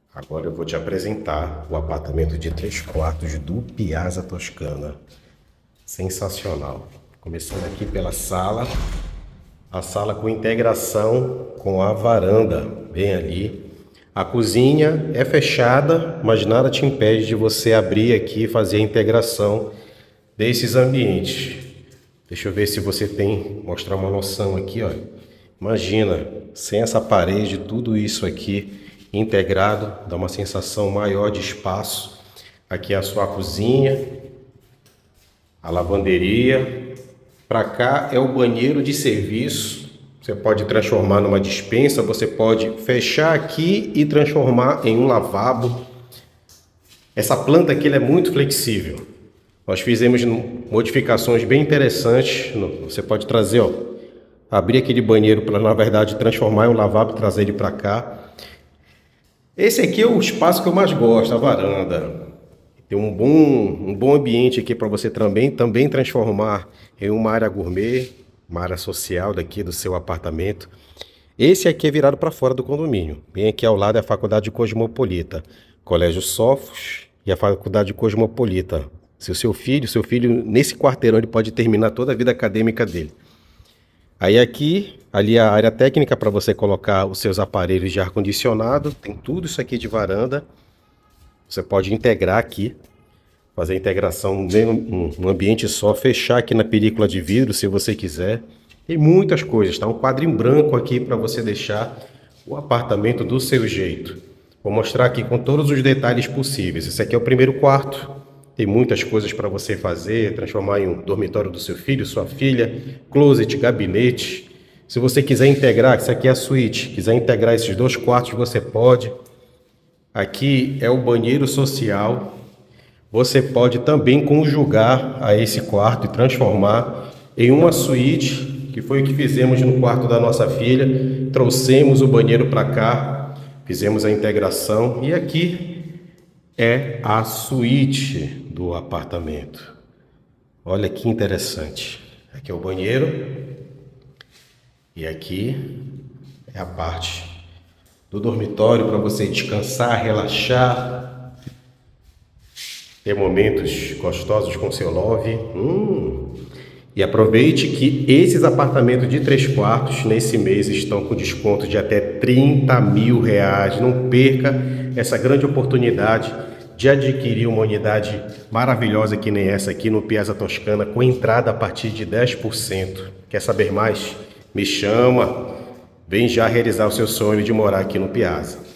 Agora eu vou te apresentar o apartamento de 3 quartos do Piazza Toscana. Sensacional. Começando aqui pela sala. A sala com integração com a varanda, bem ali. A cozinha é fechada, mas nada te impede de você abrir aqui e fazer a integração desses ambientes. Deixa eu ver se você tem, mostrar uma noção aqui, ó. Imagina, sem essa parede, tudo isso aqui integrado, dá uma sensação maior de espaço. Aqui é a sua cozinha, a lavanderia. Para cá é o banheiro de serviço. Você pode transformar numa despensa, você pode fechar aqui e transformar em um lavabo. Essa planta aqui ela é muito flexível. Nós fizemos modificações bem interessantes. Você pode trazer, ó, abrir aquele banheiro para, na verdade, transformar em um lavabo e trazer ele para cá. Esse aqui é o espaço que eu mais gosto, a varanda. Tem um bom ambiente aqui para você também transformar em uma área gourmet, uma área social daqui do seu apartamento. Esse aqui é virado para fora do condomínio. Bem aqui ao lado é a Faculdade Cosmopolita, Colégio Sofos e a Faculdade Cosmopolita. Se o seu filho, nesse quarteirão, ele pode terminar toda a vida acadêmica dele. Aí aqui, ali a área técnica para você colocar os seus aparelhos de ar-condicionado. Tem tudo isso aqui de varanda. Você pode integrar aqui, fazer a integração num ambiente só, fechar aqui na película de vidro se você quiser. Tem muitas coisas, tá? Um quadro em branco aqui para você deixar o apartamento do seu jeito. Vou mostrar aqui com todos os detalhes possíveis. Esse aqui é o primeiro quarto. Tem muitas coisas para você fazer, transformar em um dormitório do seu filho, sua filha, closet, gabinete. Se você quiser integrar, isso aqui é a suíte, quiser integrar esses 2 quartos, você pode. Aqui é o banheiro social. Você pode também conjugar a esse quarto e transformar em uma suíte, que foi o que fizemos no quarto da nossa filha. Trouxemos o banheiro para cá, fizemos a integração e aqui é a suíte do apartamento. Olha que interessante. Aqui é o banheiro e aqui é a parte do dormitório para você descansar, relaxar, ter momentos gostosos com seu love. E aproveite que esses apartamentos de 3 quartos nesse mês estão com desconto de até R$30 mil. Não perca essa grande oportunidade de adquirir uma unidade maravilhosa que nem essa aqui no Piazza Toscana, com entrada a partir de 10%. Quer saber mais? Me chama, vem já realizar o seu sonho de morar aqui no Piazza.